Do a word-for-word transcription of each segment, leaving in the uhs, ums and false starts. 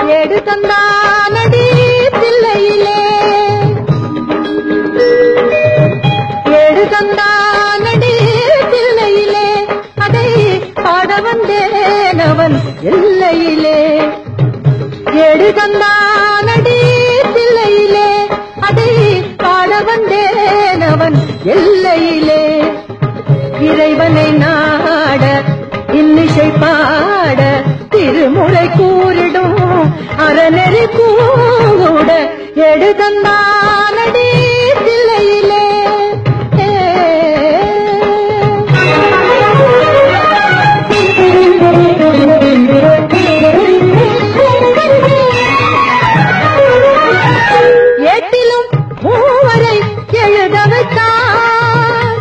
ஏடு தந்தானடி தில்லையிலே ஏடு தந்தானடி தில்லையிலே அதை பாட வந்தேன் அவன் எல்லையிலே ஏடு தந்தானடி தில்லையிலே அதை பாட வந்தேன் அவன் எல்லையிலே இறைவனை நாட இன்னிசை பாட திருமுறை கூறிடும் அறநெறி கூட எடு தந்தானடி தில்லையிலே ஏட்டிலும் மூவரை எழுத வைத்தான்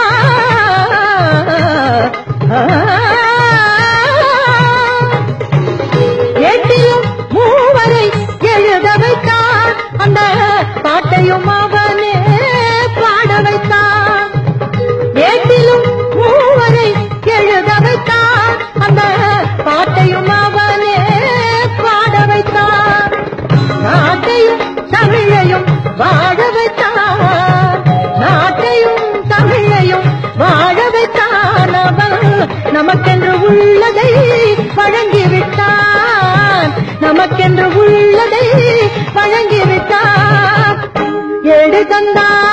ஏட்டிலும் மூவரை எழுத வைத்தான் அந்த பாட்டையும் அவனே பாட வைத்தான் ஏட்டிலும் மூவரை எழுத வைத்தான் அந்த பாட்டையும் அவனே பாட வைத்தான் நாட்டையும் தமிழையும் வாழ வைத்தான் நாட்டையும் தமிழையும் வாழ வைத்தான் அவன் நமக்கென்று உள்ளதை வழங்கிவிட்டான் நமக்கென்று உள்ளதை வழங்கிவிட்டான் ஏடு தந்தான்